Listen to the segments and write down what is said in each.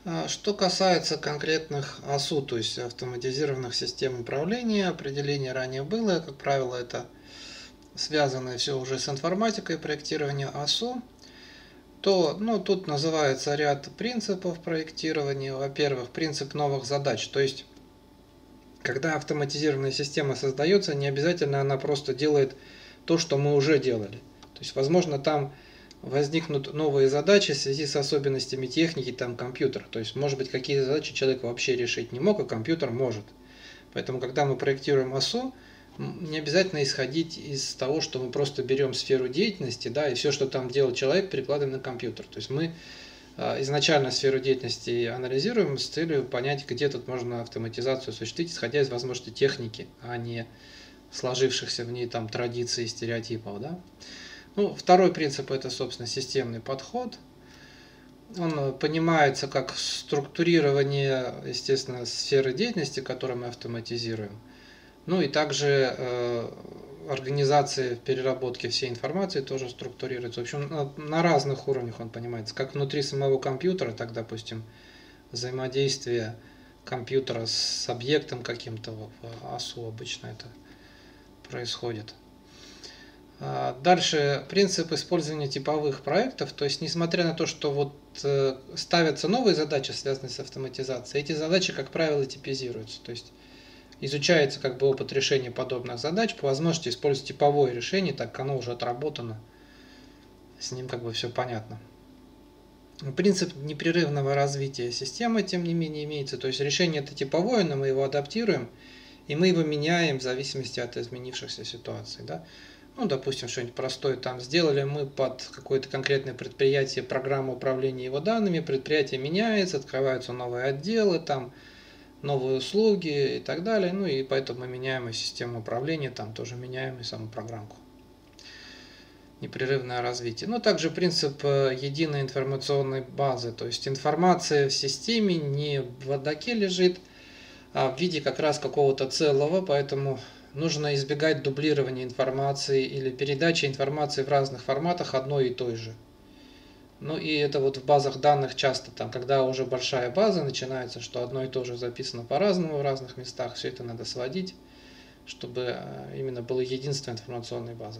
Что касается конкретных АСУ, то есть автоматизированных систем управления, определение ранее было, как правило, это связано все уже с информатикой проектирования АСУ, то тут называется ряд принципов проектирования. Во-первых, принцип новых задач, то есть когда автоматизированная система создается, не обязательно она просто делает то, что мы уже делали. То есть, возможно, там возникнут новые задачи в связи с особенностями техники, там компьютера. То есть, может быть, какие задачи человек вообще решить не мог, а компьютер может. Поэтому, когда мы проектируем АСУ, не обязательно исходить из того, что мы просто берем сферу деятельности, да, и все, что там делает человек, перекладываем на компьютер. То есть мы изначально сферу деятельности анализируем с целью понять, где тут можно автоматизацию осуществить, исходя из возможностей техники, а не сложившихся в ней там традиций и стереотипов. Да? Второй принцип – это, собственно, системный подход. Он понимается как структурирование, естественно, сферы деятельности, которую мы автоматизируем. И также организация переработки всей информации тоже структурируется. В общем, на разных уровнях он понимается. Как внутри самого компьютера, так, допустим, взаимодействие компьютера с объектом каким-то в АСУ обычно это происходит. Дальше принцип использования типовых проектов. То есть, несмотря на то, что ставятся новые задачи, связанные с автоматизацией, эти задачи, как правило, типизируются. То есть, изучается опыт решения подобных задач, по возможности использовать типовое решение, так как оно уже отработано, с ним все понятно. Принцип непрерывного развития системы, тем не менее, имеется, то есть решение это типовое, но мы его адаптируем, и мы его меняем в зависимости от изменившихся ситуаций. Да? Допустим, что-нибудь простое там сделали мы под какое-то конкретное предприятие, программу управления его данными, предприятие меняется, открываются новые отделы, там новые услуги и так далее. И поэтому мы меняем и систему управления, там тоже меняем и саму программку. Непрерывное развитие. Также принцип единой информационной базы, то есть информация в системе не в ладоке лежит, а в виде как раз какого-то целого, поэтому нужно избегать дублирования информации или передачи информации в разных форматах одной и той же. И это в базах данных часто, когда уже большая база, начинается, что одно и то же записано по-разному в разных местах, все это надо сводить, чтобы именно было единство информационной базы.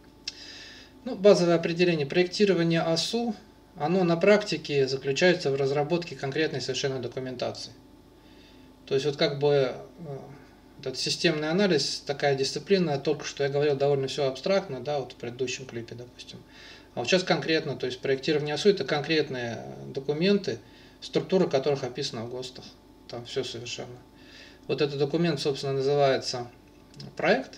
Базовое определение проектирования АСУ, оно на практике заключается в разработке конкретной совершенно документации. То есть этот системный анализ, такая дисциплина, только что я говорил, довольно все абстрактно, да, в предыдущем клипе, допустим. А сейчас конкретно, то есть проектирование АСУ это конкретные документы, структура которых описана в ГОСТах. Там все совершенно. Этот документ, собственно, называется проект.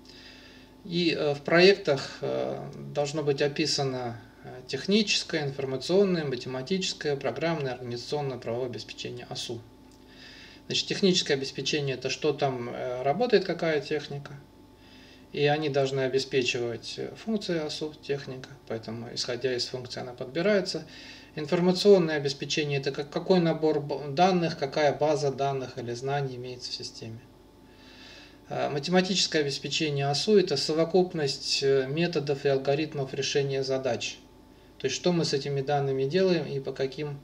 И в проектах должно быть описано техническое, информационное, математическое, программное, организационное, правовое обеспечение АСУ. Значит, техническое обеспечение – это что там работает, какая техника. И они должны обеспечивать функции АСУ, техника, поэтому, исходя из функции, она подбирается. Информационное обеспечение – это какой набор данных, какая база данных или знаний имеется в системе. Математическое обеспечение АСУ – это совокупность методов и алгоритмов решения задач. То есть, что мы с этими данными делаем и по каким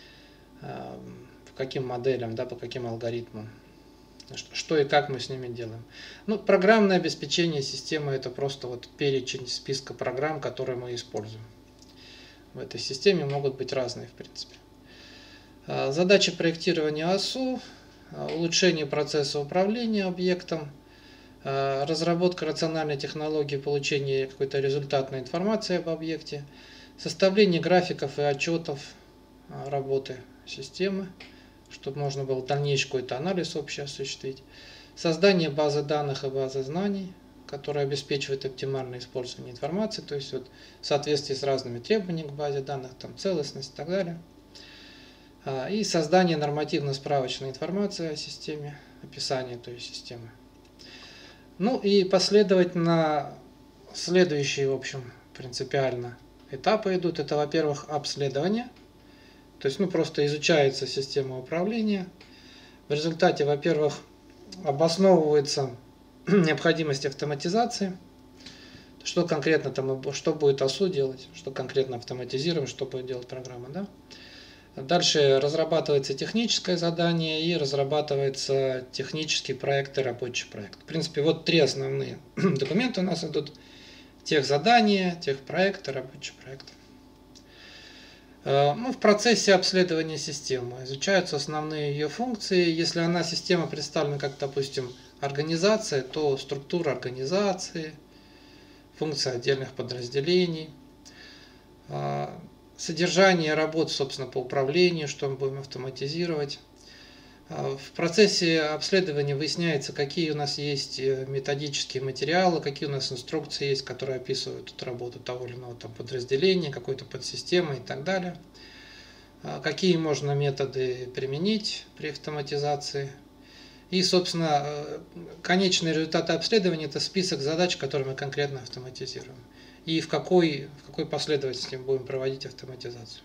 моделям, да, по каким алгоритмам. Что и как мы с ними делаем. Программное обеспечение системы – это просто перечень списка программ, которые мы используем. В этой системе могут быть разные, в принципе. Задачи проектирования АСУ – улучшение процесса управления объектом, разработка рациональной технологии получения какой-то результатной информации об объекте, составление графиков и отчетов работы системы, чтобы можно было дальнейший какой-то анализ общий осуществить, создание базы данных и базы знаний, которая обеспечивает оптимальное использование информации, то есть в соответствии с разными требованиями к базе данных, целостность и так далее. И создание нормативно-справочной информации о системе, описание той системы. И последовательно следующие, в общем, принципиально этапы идут. Это, во-первых, обследование. То есть, просто изучается система управления. В результате, во-первых, обосновывается необходимость автоматизации. Что конкретно что будет АСУ делать, что конкретно автоматизируем, что будет делать программа. Да? Дальше разрабатывается техническое задание и разрабатывается технический проект и рабочий проект. В принципе, вот три основные документа у нас идут. Техзадание, техпроект и рабочий проект. В процессе обследования системы изучаются основные ее функции. Если она, система, представлена как, допустим, организация, то структура организации, функции отдельных подразделений, содержание работ, собственно, по управлению, что мы будем автоматизировать. В процессе обследования выясняется, какие у нас есть методические материалы, какие у нас инструкции есть, которые описывают работу того или иного подразделения, какой-то подсистемы и так далее. Какие можно методы применить при автоматизации. И, собственно, конечный результат обследования – это список задач, которые мы конкретно автоматизируем. И в какой последовательности мы будем проводить автоматизацию.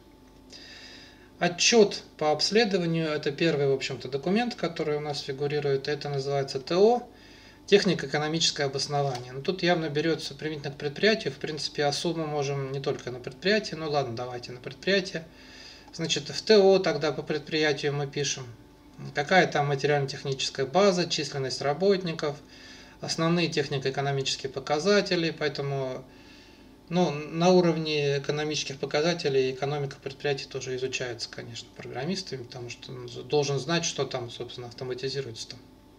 Отчет по обследованию – это первый, в общем-то, документ, который у нас фигурирует. Это называется ТО, технико-экономическое обоснование. Но тут явно берется применительно к предприятию. В принципе, ОСУ мы можем не только на предприятии. Ну ладно, давайте на предприятие. Значит, в ТО тогда по предприятию мы пишем, какая там материально-техническая база, численность работников, основные технико-экономические показатели. Поэтому на уровне экономических показателей экономика предприятий тоже изучается, конечно, программистами, потому что он должен знать, что там, собственно, автоматизируется.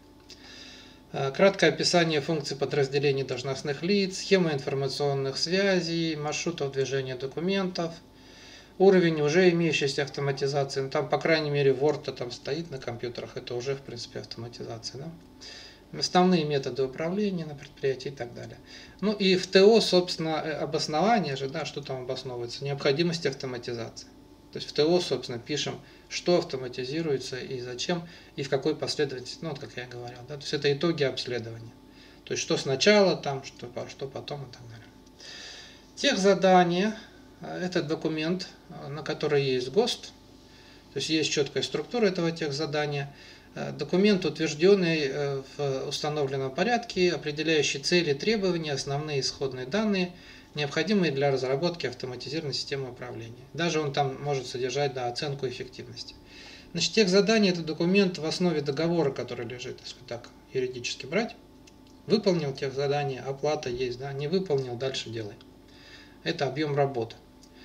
Краткое описание функций подразделений должностных лиц, схема информационных связей, маршрутов движения документов, уровень уже имеющейся автоматизации. Там, по крайней мере, Word там стоит на компьютерах, это уже, в принципе, автоматизация. Да? Основные методы управления на предприятии и так далее. И в ТО, собственно, обоснование же, да, что там обосновывается, необходимость автоматизации. То есть в ТО, собственно, пишем, что автоматизируется и зачем, и в какой последовательности, как я говорил. Да, то есть это итоги обследования. То есть что сначала, там, что потом и так далее. Техзадание – это документ, на который есть ГОСТ, то есть есть четкая структура этого техзадания. Документ, утвержденный в установленном порядке, определяющий цели, требования, основные исходные данные, необходимые для разработки автоматизированной системы управления. Даже он там может содержать оценку эффективности. Значит, техзадание – это документ в основе договора, который лежит, если так юридически брать. Выполнил техзадание, оплата есть, да, не выполнил, дальше делай. Это объем работы.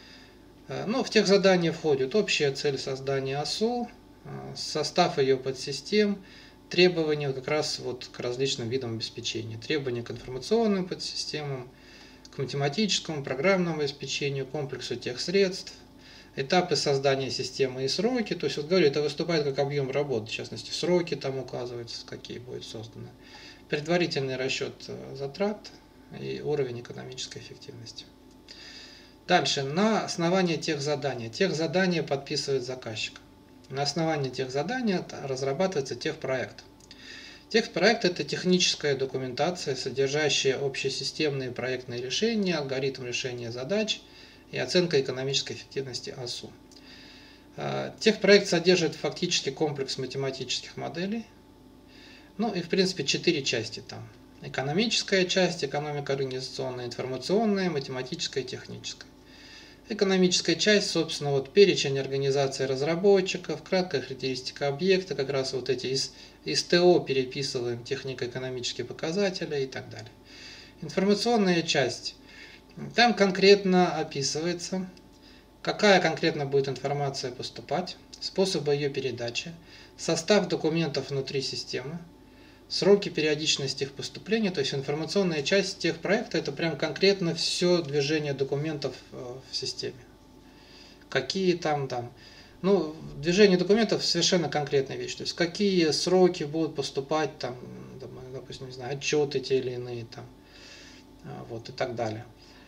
В техзадание входит общая цель создания ОСУ, состав ее подсистем, требования как раз к различным видам обеспечения, требования к информационным подсистемам, к математическому, программному обеспечению, комплексу техсредств, этапы создания системы и сроки. То есть, говорю, это выступает как объем работы, в частности, сроки там указываются, какие будут созданы, предварительный расчет затрат и уровень экономической эффективности. Дальше, на основании техзадания. Техзадание подписывает заказчик. На основании техзадания разрабатывается техпроект. Техпроект – это техническая документация, содержащая общесистемные проектные решения, алгоритм решения задач и оценка экономической эффективности ОСУ. Техпроект содержит фактически комплекс математических моделей. И, в принципе, 4 части там. Экономическая часть, экономика организационная, информационная, математическая и техническая. Экономическая часть, собственно, перечень организации разработчиков, краткая характеристика объекта, как раз эти из ТО переписываем технико-экономические показатели и так далее. Информационная часть, там конкретно описывается, какая конкретно будет информация поступать, способы ее передачи, состав документов внутри системы, сроки, периодичность их поступления, то есть информационная часть техпроекта – это прям конкретно все движение документов в системе. Какие там. Движение документов совершенно конкретная вещь. То есть какие сроки будут поступать, допустим, не знаю, отчеты те или иные, и так далее.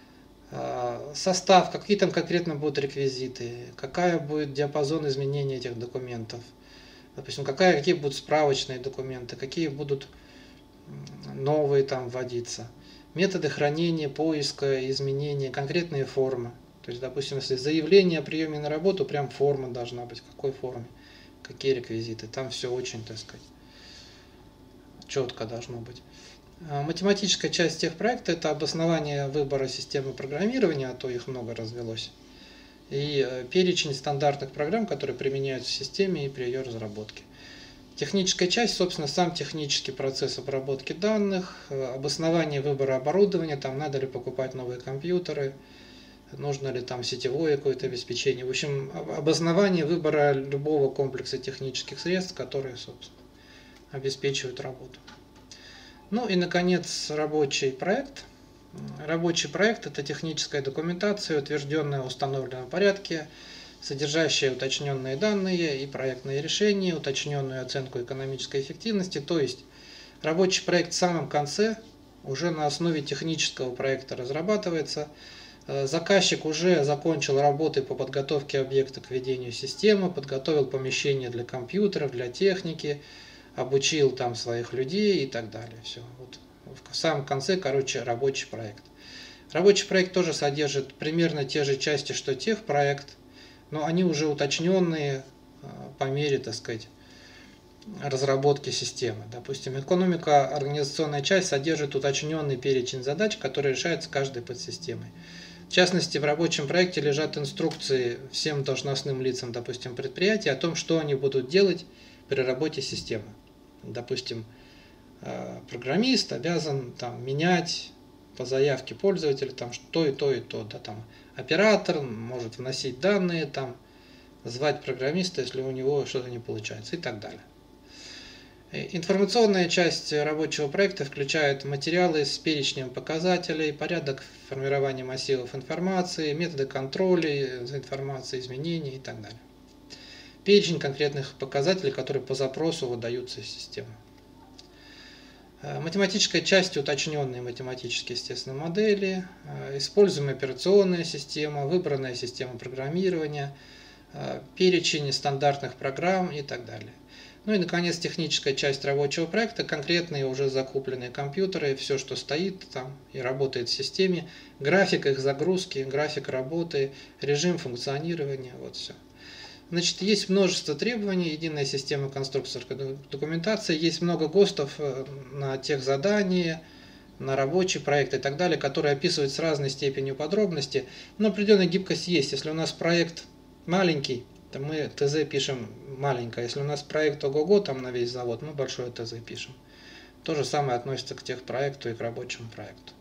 Состав, какие там конкретно будут реквизиты, какая будет диапазон изменения этих документов. Допустим, какие будут справочные документы, какие будут новые вводиться. Методы хранения, поиска, изменения, конкретные формы. То есть, допустим, если заявление о приеме на работу, прям форма должна быть, в какой форме, какие реквизиты. Там все очень, четко должно быть. Математическая часть техпроекта – это обоснование выбора системы программирования, а то их много развелось. и перечень стандартных программ, которые применяются в системе и при ее разработке. Техническая часть, собственно, сам технический процесс обработки данных, обоснование выбора оборудования, там надо ли покупать новые компьютеры, нужно ли там сетевое какое-то обеспечение. В общем, обоснование выбора любого комплекса технических средств, которые, собственно, обеспечивают работу. Ну и, наконец, рабочий проект. Рабочий проект – это техническая документация, утвержденная в установленном порядке, содержащая уточненные данные и проектные решения, уточненную оценку экономической эффективности. То есть рабочий проект в самом конце уже на основе технического проекта разрабатывается. Заказчик уже закончил работы по подготовке объекта к ведению системы, подготовил помещение для компьютеров, для техники, обучил там своих людей и так далее. Все. Вот в самом конце, рабочий проект. Рабочий проект тоже содержит примерно те же части, что техпроект, но они уже уточненные по мере, так сказать, разработки системы. Допустим, экономико-организационная часть содержит уточненный перечень задач, которые решаются каждой подсистемой. В частности, в рабочем проекте лежат инструкции всем должностным лицам, допустим, предприятия о том, что они будут делать при работе системы. Допустим, программист обязан там менять по заявке пользователя там то и то и то, да, там оператор может вносить данные, там звать программиста, если у него что-то не получается и так далее. Информационная часть рабочего проекта включает материалы с перечнем показателей, порядок формирования массивов информации, методы контроля за информацией, изменений и так далее. Перечень конкретных показателей, которые по запросу выдаются из системы. Математическая часть, уточненные математические, естественно, модели, используемая операционная система, выбранная система программирования, перечень стандартных программ и так далее. Ну и, наконец, техническая часть рабочего проекта, конкретные уже закупленные компьютеры, все, что стоит там и работает в системе, график их загрузки, график работы, режим функционирования, вот все. Значит, есть множество требований, единая система конструкторской документации, есть много ГОСТов на техзадания, на рабочий проект и так далее, которые описывают с разной степенью подробности, но определенная гибкость есть. Если у нас проект маленький, то мы ТЗ пишем маленькое. Если у нас проект ого-го там на весь завод, мы большое ТЗ пишем. То же самое относится к техпроекту и к рабочему проекту.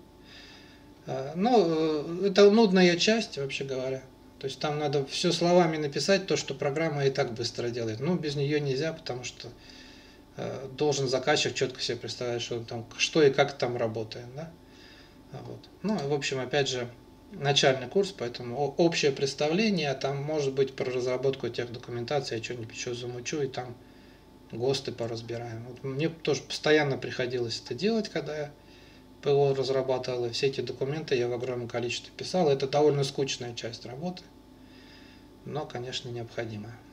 Но это нудная часть, вообще говоря. То есть там надо все словами написать, то, что программа и так быстро делает. Но без нее нельзя, потому что должен заказчик четко себе представлять, что и как там работает. Да? Вот. Ну, в общем, опять же, начальный курс, поэтому общее представление, а там может быть про разработку техдокументации, я что-нибудь еще замучу, и там ГОСТы поразбираем. Вот мне тоже постоянно приходилось это делать, когда я ПО разрабатывал, и все эти документы я в огромном количестве писал. Это довольно скучная часть работы, но, конечно, необходимая.